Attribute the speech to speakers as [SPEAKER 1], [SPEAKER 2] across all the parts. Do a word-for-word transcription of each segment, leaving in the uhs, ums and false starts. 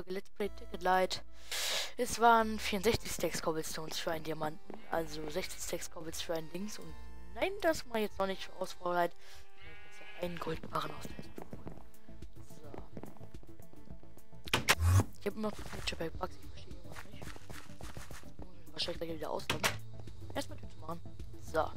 [SPEAKER 1] Folge Let's Play Ticket Light. Es waren vierundsechzig Stacks Cobblestones für einen Diamanten, also sechzig Stacks Cobbles für einen Dings und nein, das mal jetzt noch nicht aus Vorleit. Jetzt noch einen Goldbarren aus der So. Ich habe immer Future Pack Bugs, ich verstehe immer nicht. Wahrscheinlich gleich wieder ausloggen. Erstmal Tür zu machen. So.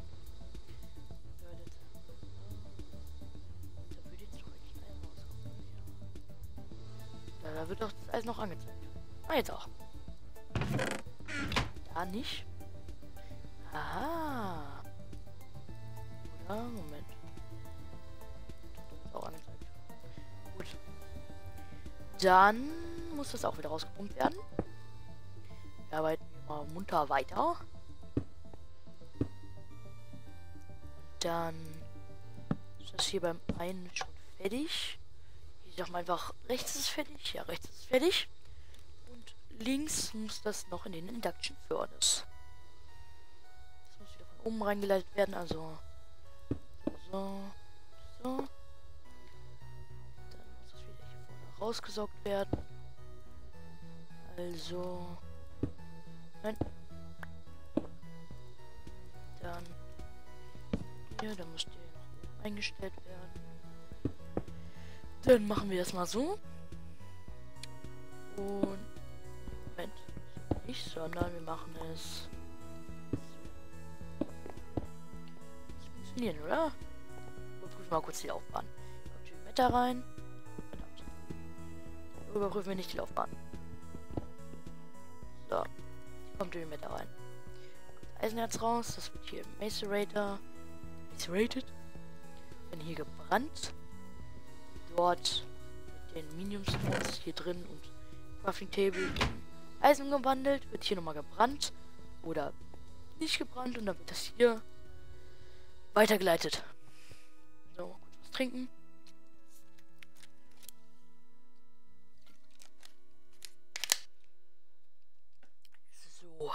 [SPEAKER 1] Da wird doch das alles noch angezeigt. Ah, jetzt auch. Da nicht. Aha. Oder? Moment. Ist auch angezeigt. Gut. Dann muss das auch wieder rausgepumpt werden. Wir arbeiten mal munter weiter. Dann ist das hier beim einen schon fertig. Ich sag mal einfach, rechts ist fertig. Ja, rechts ist fertig. Und links muss das noch in den Induction Furnace. Das muss wieder von oben reingeleitet werden. Also so, so. Dann muss das wieder hier vorne rausgesaugt werden. Also. Nein. Dann hier, dann muss der noch oben eingestellt werden. Dann machen wir das mal so. Und Moment, nicht, sondern wir machen es. Das funktioniert, oder? Überprüfen mal kurz die Laufbahn. Kommt die Meta rein. Verdammt. Überprüfen wir nicht die Laufbahn. So. Kommt die Meta rein. Kommt Eisenerz raus. Das wird hier im Macerator. Macerated. Dann hier gebrannt. Dort mit den Medium Stones hier drin und Crafting Table in Eisen gewandelt, wird hier nochmal gebrannt oder nicht gebrannt und dann wird das hier weitergeleitet. So, kurz was trinken. So.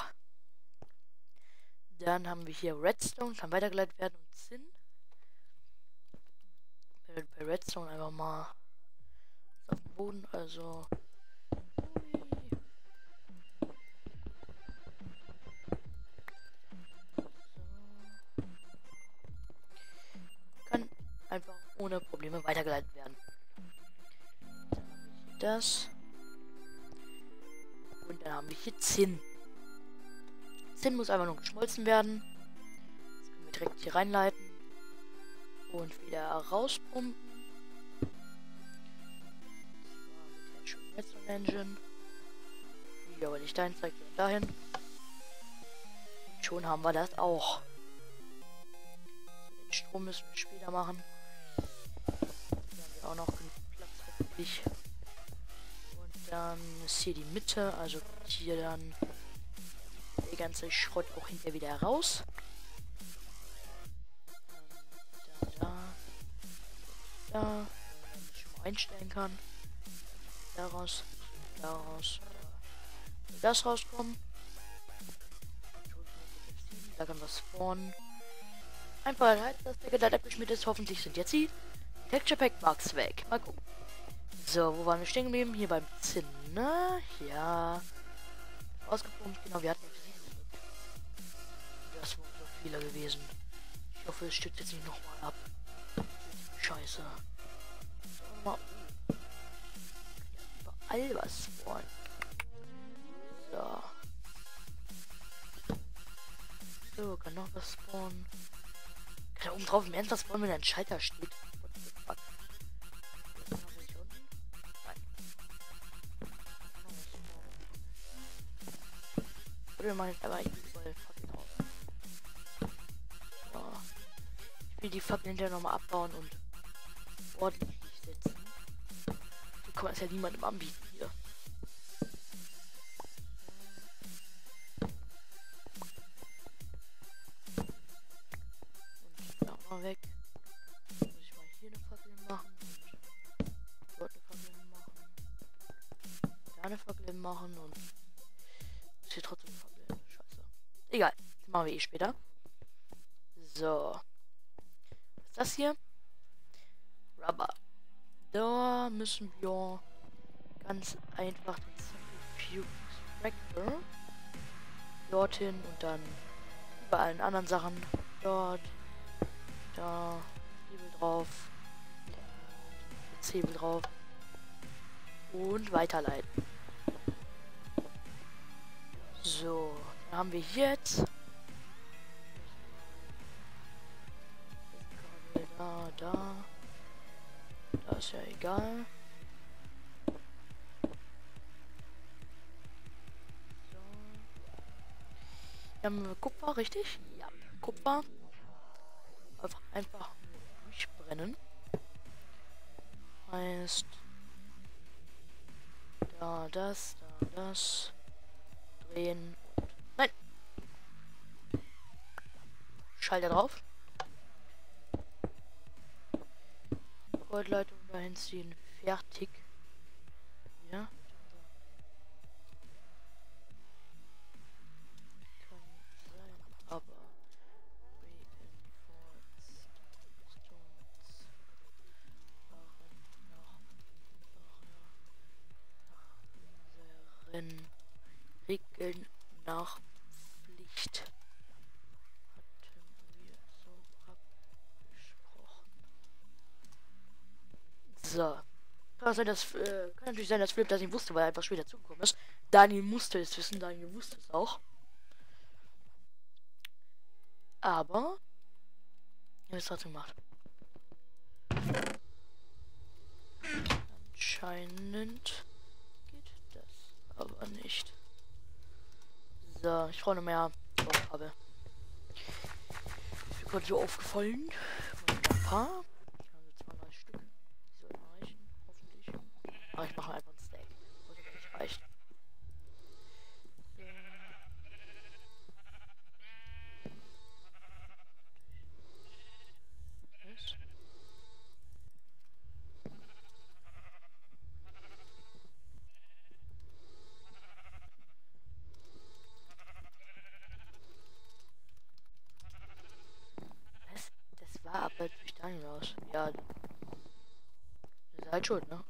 [SPEAKER 1] Dann haben wir hier Redstone, kann weitergeleitet werden und Zinn. Bei Redstone einfach mal auf dem Boden, also so. Kann einfach ohne Probleme weitergeleitet werden. Das und dann haben wir hier Zinn. Zinn muss einfach nur geschmolzen werden. Das können wir direkt hier reinleiten. Und wieder rauspumpen. Das war mit der schönen Redstone Engine. Die aber nicht dahin zeigt, sondern dahin. Und schon haben wir das auch. So, den Strom müssen wir später machen. Hier haben wir auch noch genug Platz hoffentlich. Und dann ist hier die Mitte, also hier dann der ganze Schrott auch hinterher wieder raus. Da, ich schon mal einstellen kann. Daraus, daraus, äh, das rauskommen. Da kann was spawnen. Einfach halt, dass der Geleit abgeschmiert ist. Hoffentlich sind jetzt die Texture Pack Bugs weg. Mal gucken. So, wo waren wir stehen geblieben? Hier beim Zinn, ne? Ja. Ausgepumpt, genau, wir hatten das waren so viele gewesen. Ich hoffe, es stürzt jetzt nicht nochmal ab. Scheiße. So, mal. Überall was spawnen. So. So, kann noch was spawnen. Kann da oben drauf im Ernst was spawnen, wenn ein Schalter steht. What the fuck? Oder man jetzt aber überall fucking aus. So. Ich will die Fackeln hinterher nochmal abbauen und ordentlich setzen. So kann man es ja niemandem anbieten hier. Und da mal weg. Muss ich mal hier eine Fackel machen. Und dort eine Fackel machen. Da eine Fackel machen und ist hier trotzdem eine Fackel. Scheiße. Egal. Das machen wir eh später. So. Was ist das hier? Rubber. Da müssen wir ganz einfach den Centrifuge Extractor dorthin und dann bei allen anderen Sachen dort, da, Hebel drauf, jetzt Hebel drauf und weiterleiten. So, dann haben wir jetzt da, da, da ist ja egal. So. Hier haben wir Kupfer, richtig? Ja, Kupfer. Einfach, einfach durchbrennen. Heißt, da das, da das, drehen und nein! Schalter drauf. Goldleitung dahin ziehen. Fertig. Ja. Kann sein, aber reinforced stones waren noch nach unseren Regeln nach Pflicht. Hatten wir so abgesprochen. So. Kann, sein, dass, äh, kann natürlich sein, dass Philipp das nicht wusste, weil er einfach später zugekommen ist. Daniel musste es wissen, Daniel wusste es auch. Aber er hat es trotzdem gemacht. Anscheinend geht das aber nicht. So, ich brauche noch mehr Farbe. Ist mir gerade so aufgefallen. Ein paar. zweiunddreißig Stück. Die sollten reichen, hoffentlich. Aber ich mache einfach einen Stack. Sollte gar nicht reichen. So. Was? Das war aber durch Daniel aus. Ja. Das ist halt schuld, ne?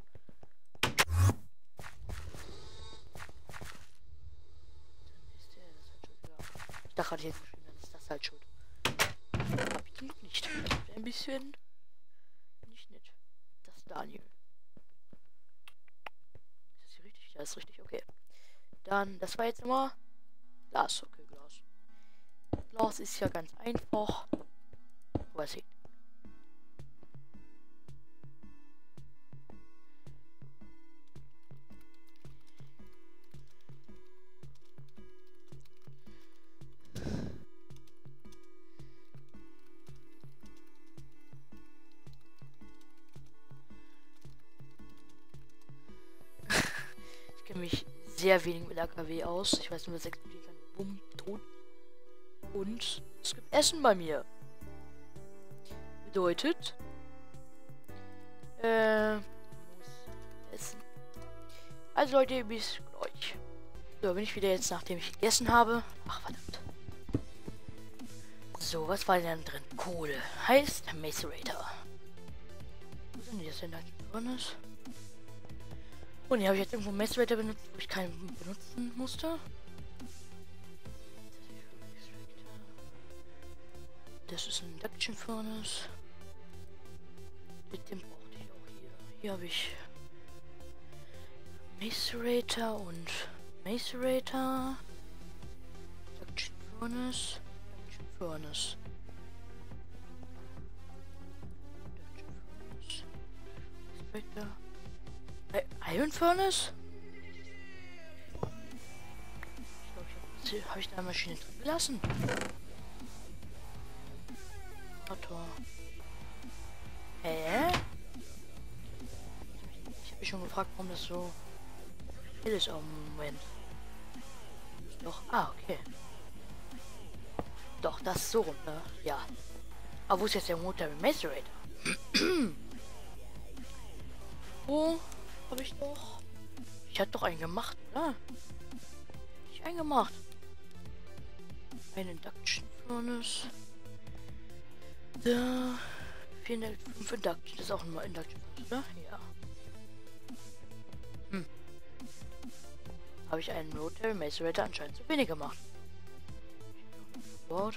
[SPEAKER 1] Ich dachte, jetzt geschrieben, dann ist das halt schuld. Hab ich zum Glück nicht. Ein bisschen nicht nett. Das ist Daniel. Ist das hier richtig? Ja, ist richtig, okay. Dann, das war jetzt immer Glas. Okay, Glas. Glas ist ja ganz einfach. Was ich. Ich kenne mich sehr wenig mit A K W aus. Ich weiß nur, was explodieren kann. Bumm, tot. Und es gibt Essen bei mir. Bedeutet, äh, muss essen. Also Leute, bis gleich. So, bin ich wieder jetzt, nachdem ich gegessen habe. Ach, verdammt. So, was war denn drin? Kohle. Heißt Macerator. Wo sind die jetzt denn da drin ist? Und hier habe ich jetzt irgendwo Macerator benutzt, wo ich keinen benutzen musste. Das ist ein Induction Furnace. Den brauchte ich auch hier. Hier habe ich Macerator und Macerator. Induction Furnace. Induction Furnace. Induction Furnace. Macerator. Iron Furnace? Ich glaube, ich habe ich da eine Maschine drin gelassen. Motor. Hä? Ich habe mich schon gefragt, warum das so hell ist am Moment. Doch, ah, okay. Doch, das ist so rum, ne? Ja. Aber wo ist jetzt der Motor mit Macerator? Wo habe ich doch? Ich hatte doch einen gemacht, oder? Ich einen gemacht. Ein Induction Furnace. Da. vierhundertfünf Induction. Das ist auch ein Induction Furnace, oder? Ja. habe ich einen Rotary Macerator anscheinend zu wenig gemacht. Wort.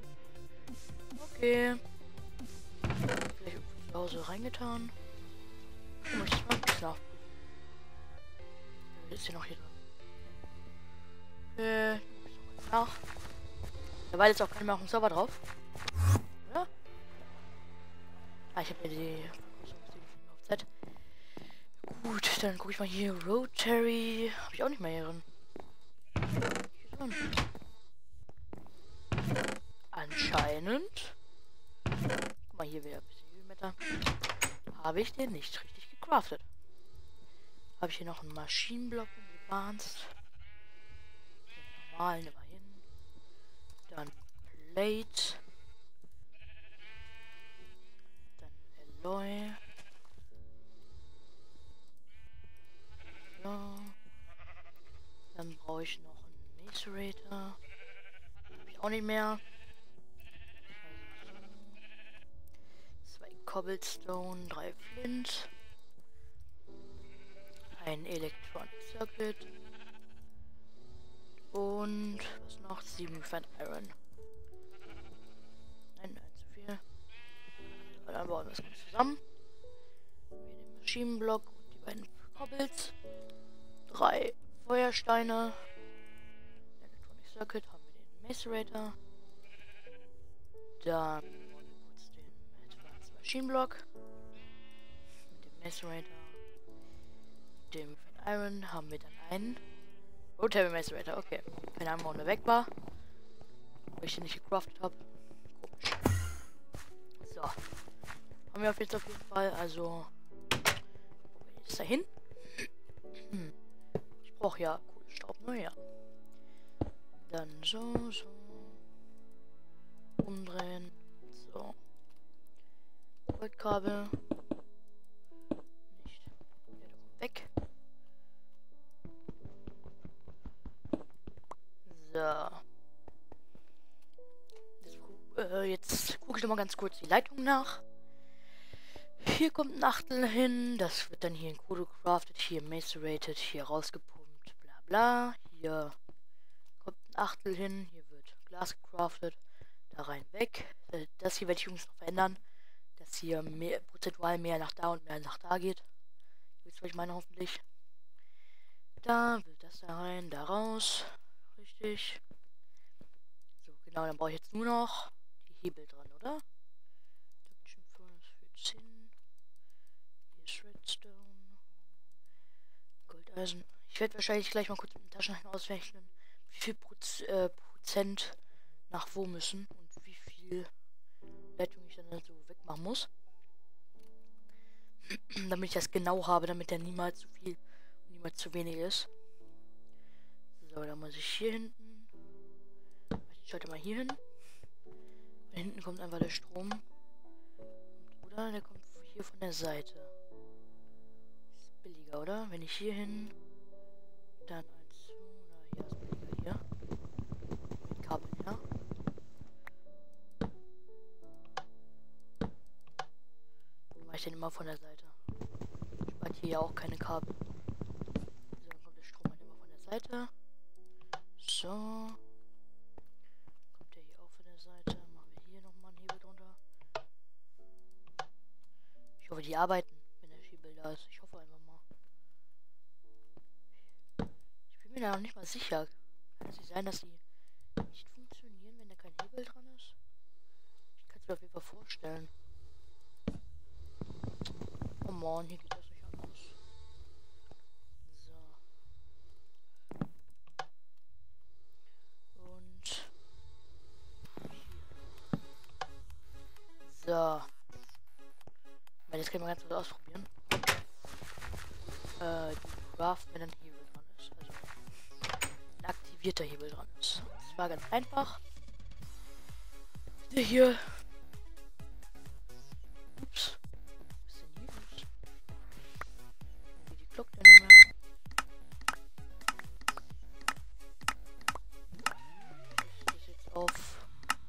[SPEAKER 1] Okay. Vielleicht zu Hause reingetan. Ich muss mal ein bisschen nachprüfen. Ist hier noch hier drin? Okay. Nach. Da war jetzt auch kein mehr auf dem Server drauf. Oder? Ah, ich habe ja die auf Z. Gut, dann gucke ich mal hier. Rotary. Habe ich auch nicht mehr hier drin. Hier drin. Anscheinend. Guck mal hier wieder ein bisschen Ölmeter. Habe ich den nicht richtig gecraftet. Habe ich hier noch einen Maschinenblock in Advanced. Den normalen immerhin. Dann Plate. Dann Alloy. So. Dann brauche ich noch einen Macerator. Habe ich auch nicht mehr. Zwei Cobblestone, drei Flint. Ein Electronic Circuit. Und was noch? Sieben Fan Iron. Nein, eins zu viel. So, dann bauen wir das kurz zusammen. Hier den Maschinenblock und die beiden Cobbles. Drei Feuersteine. Electronic Circuit haben wir den Macerator. Dann bauen wir kurz den Advanced Maschinenblock. Mit dem Macerator. Mit dem Fan Iron haben wir dann einen Rotary Macerator. Okay. Keine Ahnung, warum der weg war. Weil ich den nicht gecraftet habe. Komisch. So. Haben wir auf jetzt auf jeden Fall. Also. Wo bin ich jetzt dahin? Hm. Ich brauche ja Kohlenstaub, nur ja. Dann so, so. Umdrehen. So. Goldkabel. Nicht. Ja, der kommt weg. So. Jetzt, äh, jetzt gucke ich noch mal ganz kurz die Leitung nach. Hier kommt ein Achtel hin. Das wird dann hier in Kodo gecraftet. Hier macerated. Hier rausgepumpt. Bla bla. Hier kommt ein Achtel hin. Hier wird Glas gecraftet. Da rein weg. Das hier werde ich übrigens noch verändern. Dass hier mehr, prozentual mehr nach da und mehr nach da geht. Wisst ihr, was ich meine, hoffentlich. Da wird das da rein, da raus. Richtig. So, genau, dann brauche ich jetzt nur noch die Hebel dran, oder? Duction Furnace für zehn. Hier ist Redstone. Goldeisen. Ich werde wahrscheinlich gleich mal kurz mit dem Taschenrechner ausrechnen, wie viel Proz äh, Prozent nach wo müssen und wie viel Leitung ich dann so wegmachen muss. Damit ich das genau habe, damit der niemals zu viel und niemals zu wenig ist. So, dann muss ich hier hinten. Ich schalte mal hier hin. Von hinten kommt einfach der Strom. Oder der kommt hier von der Seite. Ist billiger, oder? Wenn ich hier hin. Dann eins, zwei, oder hier ist billiger hier. Mit Kabel, ja. Dann mache ich den immer von der Seite. Spart hier ja auch keine Kabel. So, dann kommt der Strom halt immer von der Seite. So. Kommt der hier auch von der Seite. Machen wir hier nochmal einen Hebel drunter. Ich hoffe, die arbeiten, wenn der Hebel da ist. Ich hoffe einfach mal. Ich bin mir da noch nicht mal sicher. Kann es nicht sein, dass die nicht funktionieren, wenn da kein Hebel dran ist? Ich kann es mir auf jeden Fall vorstellen. Oh Mann, hier geht das nicht anders. So. Und so. Weil jetzt können wir ganz kurz ausprobieren. Äh, die Craft, wenn ein Hebel dran ist. Also ein aktivierter Hebel dran ist. Das war ganz einfach. Der hier. Ups. Was ist denn hier los? Wie die Glocke nicht mehr. Ich das jetzt auf.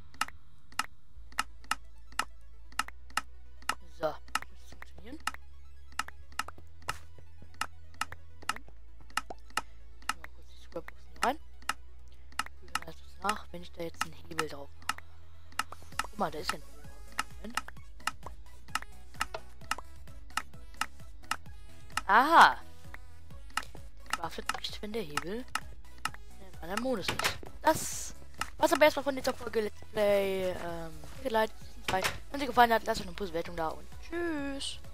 [SPEAKER 1] So, muss es funktionieren. Mal kurz die Blöcke rein. Prüfen das nach, wenn ich da jetzt einen Hebel drauf mache. Guck mal, da ist ja ein Hebel drauf. Moment. Aha! Craftet nicht, wenn der Hebel in einem anderen Modus ist. Das was aber erstmal von dieser Folge Let's Play ähm, geleitet. Wenn sie gefallen hat, lasst euch eine Bewertung da und tschüss.